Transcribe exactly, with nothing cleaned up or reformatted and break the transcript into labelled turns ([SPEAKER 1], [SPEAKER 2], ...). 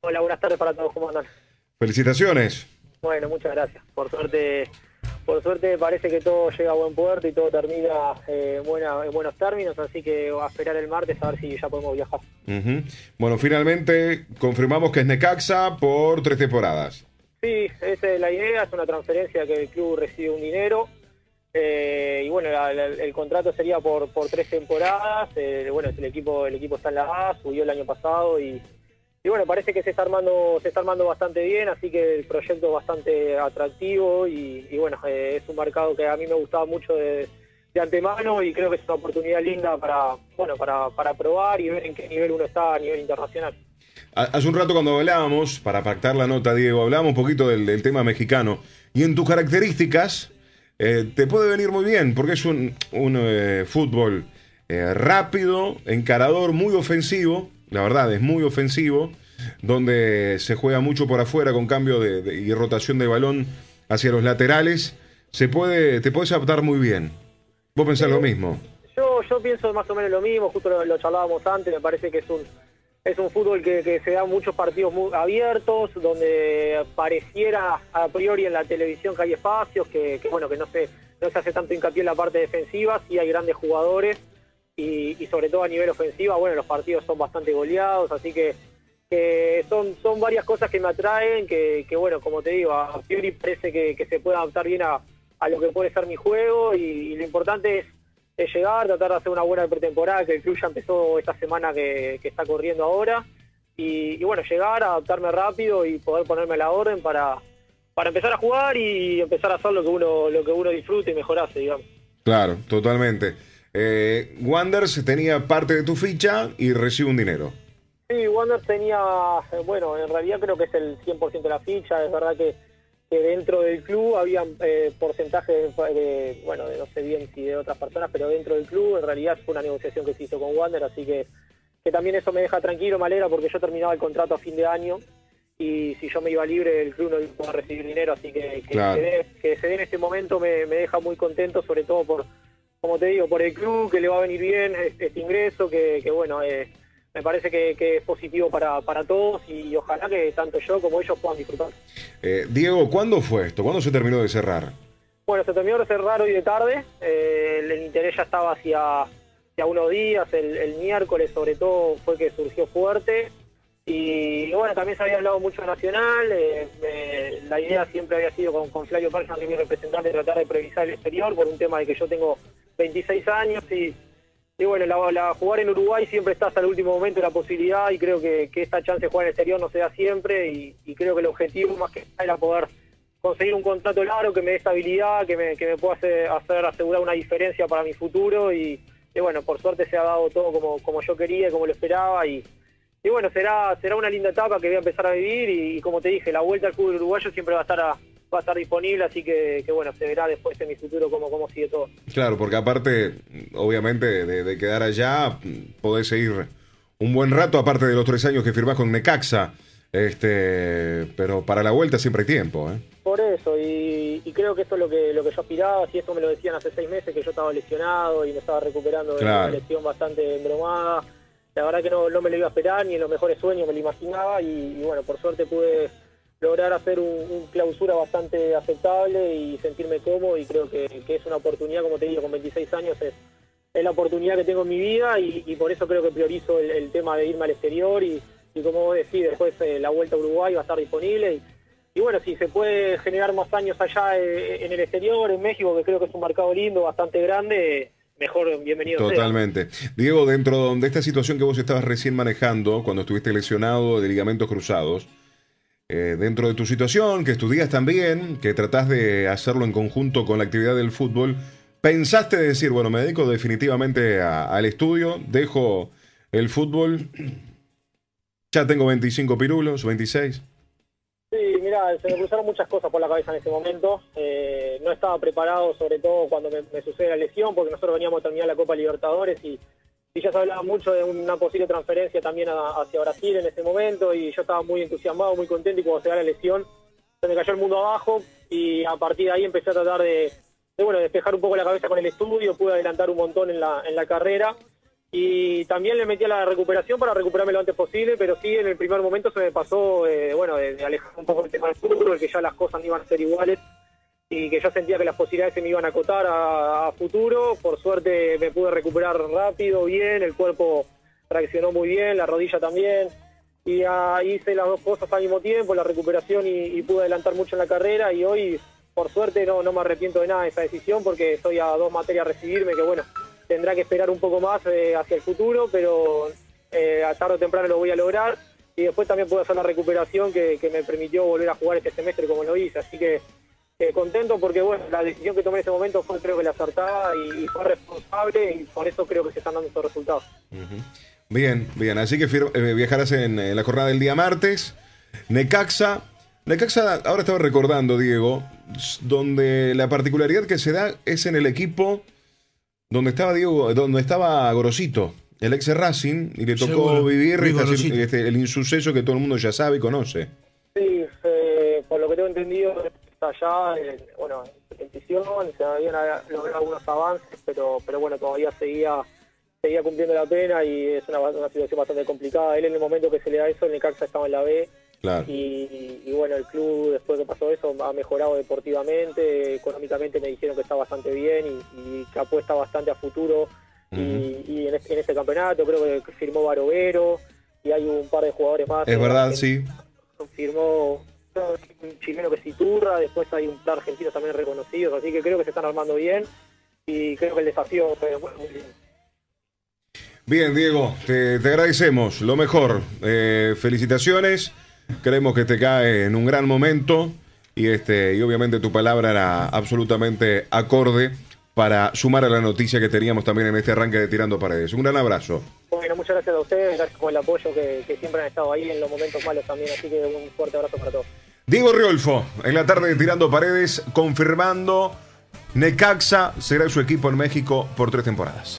[SPEAKER 1] Hola, buenas tardes para todos, ¿cómo andan?
[SPEAKER 2] Felicitaciones.
[SPEAKER 1] Bueno, muchas gracias. Por suerte, por suerte parece que todo llega a buen puerto y todo termina eh, buena, en buenos términos, así que a esperar el martes a ver si ya podemos viajar.
[SPEAKER 2] Uh-huh. Bueno, finalmente confirmamos que es Necaxa por tres temporadas.
[SPEAKER 1] Sí, esa es la idea, es una transferencia que el club recibe un dinero. Eh, y bueno, la, la, el contrato sería por, por tres temporadas. Eh, bueno, el equipo, el equipo está en la A, subió el año pasado y, y bueno, parece que se está armando, se está armando bastante bien, así que el proyecto es bastante atractivo y, y bueno, eh, es un mercado que a mí me gustaba mucho de, de antemano y creo que es una oportunidad linda para, bueno, para, para probar y ver en qué nivel uno está a nivel internacional.
[SPEAKER 2] Hace un rato cuando hablábamos, para pactar la nota, Diego, hablábamos un poquito del, del tema mexicano y en tus características eh, te puede venir muy bien porque es un, un eh, fútbol eh, rápido, encarador, muy ofensivo, la verdad es muy ofensivo, donde se juega mucho por afuera con cambio de, de, y rotación de balón hacia los laterales. Se puede, te puedes adaptar muy bien. ¿Vos pensás eh, lo mismo?
[SPEAKER 1] Yo, yo pienso más o menos lo mismo, justo lo, lo charlábamos antes, me parece que es un Es un fútbol que, que se da muchos partidos muy abiertos, donde pareciera a priori en la televisión que hay espacios, que, que bueno, que no se, no se hace tanto hincapié en la parte defensiva, sí hay grandes jugadores, y, y sobre todo a nivel ofensiva, bueno, los partidos son bastante goleados, así que, que son, son varias cosas que me atraen, que, que bueno, como te digo, a priori parece que, que se puede adaptar bien a, a lo que puede ser mi juego, y, y lo importante es es llegar, tratar de hacer una buena pretemporada, que el club ya empezó esta semana que, que está corriendo ahora, y, y bueno, llegar, adaptarme rápido y poder ponerme a la orden para, para empezar a jugar y empezar a hacer lo que uno, lo que uno disfrute y mejorarse, digamos.
[SPEAKER 2] Claro, totalmente. Eh, Wanderers tenía parte de tu ficha y recibe un dinero.
[SPEAKER 1] Sí, Wanderers tenía, bueno, en realidad creo que es el cien por ciento de la ficha, es verdad que que dentro del club había eh, porcentajes de, de, bueno, de no sé bien si de otras personas, pero dentro del club en realidad fue una negociación que se hizo con Wander, así que, que también eso me deja tranquilo, me alegra porque yo terminaba el contrato a fin de año y si yo me iba libre el club no iba a recibir dinero, así que que,
[SPEAKER 2] claro.
[SPEAKER 1] se, dé, que se dé en este momento me, me deja muy contento, sobre todo por, como te digo, por el club, que le va a venir bien este, este ingreso, que, que bueno, eh, me parece que, que es positivo para, para todos y ojalá que tanto yo como ellos puedan disfrutar.
[SPEAKER 2] Eh, Diego, ¿cuándo fue esto? ¿Cuándo se terminó de cerrar?
[SPEAKER 1] Bueno, se terminó de cerrar hoy de tarde, eh, el, el interés ya estaba hacia, hacia unos días, el, el miércoles sobre todo fue que surgió fuerte y bueno, también se había hablado mucho nacional, eh, eh, la idea siempre había sido con, con Flavio Persson, que es mi representante, tratar de previsar el exterior por un tema de que yo tengo veintiséis años y Y bueno, la, la, jugar en Uruguay siempre está hasta el último momento la posibilidad y creo que, que esta chance de jugar en el exterior no se da siempre y, y creo que el objetivo más que nada era poder conseguir un contrato largo que me dé estabilidad, que me, que me pueda hacer, hacer asegurar una diferencia para mi futuro y, y bueno, por suerte se ha dado todo como, como yo quería, como lo esperaba y, y bueno, será será una linda etapa que voy a empezar a vivir y, y como te dije, la vuelta al fútbol uruguayo siempre va a estar a... va a estar disponible, así que, que bueno, se verá después en mi futuro cómo, cómo sigue todo.
[SPEAKER 2] Claro, porque aparte, obviamente, de, de quedar allá, podés seguir un buen rato, aparte de los tres años que firmás con Necaxa, este, pero para la vuelta siempre hay tiempo, ¿eh?
[SPEAKER 1] Por eso, y, y creo que esto es lo que, lo que yo aspiraba, si eso me lo decían hace seis meses, que yo estaba lesionado y me estaba recuperando de
[SPEAKER 2] Claro.
[SPEAKER 1] una lesión bastante embromada, la verdad que no, no me lo iba a esperar, ni en los mejores sueños me lo imaginaba, y, y bueno, por suerte pude lograr hacer un, un clausura bastante aceptable y sentirme cómodo y creo que, que es una oportunidad, como te digo, con veintiséis años es, es la oportunidad que tengo en mi vida y, y por eso creo que priorizo el, el tema de irme al exterior y, y como vos decís, después eh, la vuelta a Uruguay va a estar disponible y, y bueno, si se puede generar más años allá eh, en el exterior, en México, que creo que es un mercado lindo, bastante grande, mejor bienvenido
[SPEAKER 2] Totalmente.
[SPEAKER 1] sea.
[SPEAKER 2] Diego, dentro de esta situación que vos estabas recién manejando, cuando estuviste lesionado de ligamentos cruzados, Eh, dentro de tu situación, que estudias también, que tratás de hacerlo en conjunto con la actividad del fútbol, ¿pensaste de decir, bueno, me dedico definitivamente a, al estudio, dejo el fútbol, ya tengo veinticinco pirulos, veintiséis?
[SPEAKER 1] Sí, mirá, se me cruzaron muchas cosas por la cabeza en ese momento, eh, no estaba preparado, sobre todo cuando me, me sucede la lesión, porque nosotros veníamos a terminar la Copa Libertadores y Y ya se hablaba mucho de una posible transferencia también a, hacia Brasil en ese momento y yo estaba muy entusiasmado, muy contento y cuando se da la lesión se me cayó el mundo abajo y a partir de ahí empecé a tratar de, de bueno, despejar un poco la cabeza con el estudio, pude adelantar un montón en la, en la carrera y también le metí a la recuperación para recuperarme lo antes posible, pero sí, en el primer momento se me pasó, eh, bueno, de, de alejar un poco el tema del futuro, de que ya las cosas no iban a ser iguales y que yo sentía que las posibilidades se me iban a acotar a, a futuro. Por suerte me pude recuperar rápido, bien, el cuerpo reaccionó muy bien, la rodilla también, y uh, hice las dos cosas al mismo tiempo, la recuperación y, y pude adelantar mucho en la carrera, y hoy, por suerte, no, no me arrepiento de nada de esa decisión, porque estoy a dos materias a recibirme, que bueno, tendrá que esperar un poco más eh, hacia el futuro, pero eh, a tarde o temprano lo voy a lograr, y después también puedo hacer la recuperación que, que me permitió volver a jugar este semestre como lo hice, así que eh, contento porque bueno, la decisión que tomé en ese momento fue creo que la acertada y, y fue responsable, y por eso creo que se están dando estos resultados.
[SPEAKER 2] Uh-huh. Bien, bien, así que eh, viajarás en, en la jornada del día martes. Necaxa, Necaxa, ahora estaba recordando, Diego, donde la particularidad que se da es en el equipo donde estaba Diego, donde estaba Gorosito, el ex Racing, y le tocó
[SPEAKER 3] Seguro,
[SPEAKER 2] vivir
[SPEAKER 3] este,
[SPEAKER 2] este, el insuceso que todo el mundo ya sabe y conoce.
[SPEAKER 1] Sí, eh, por lo que tengo entendido, está allá, eh, bueno, en petición, se habían logrado algunos avances, pero, pero bueno, todavía seguía seguía cumpliendo la pena y es una, una situación bastante complicada. Él en el momento que se le da eso, el Necaxa estaba en la B.
[SPEAKER 2] Claro.
[SPEAKER 1] Y, y bueno, el club después que pasó eso ha mejorado deportivamente, económicamente me dijeron que está bastante bien y, y que apuesta bastante a futuro. Uh-huh. y, y en, este, en este campeonato creo que firmó Barovero y hay un par de jugadores más.
[SPEAKER 2] Es verdad, sí.
[SPEAKER 1] Firmó un chileno que es Iturra, después hay un par argentino también reconocidos, así que creo que se están armando bien y creo que el desafío fue muy bien.
[SPEAKER 2] Bien, Diego, te, te agradecemos lo mejor. Eh, felicitaciones. Creemos que te cae en un gran momento y, este, y obviamente tu palabra era absolutamente acorde para sumar a la noticia que teníamos también en este arranque de Tirando Paredes. Un gran abrazo.
[SPEAKER 1] Bueno, muchas gracias a ustedes, gracias por el apoyo que, que siempre han estado ahí en los momentos malos también, así que un fuerte abrazo para todos.
[SPEAKER 2] Diego Riolfo, en la tarde de Tirando Paredes, confirmando Necaxa será su equipo en México por tres temporadas.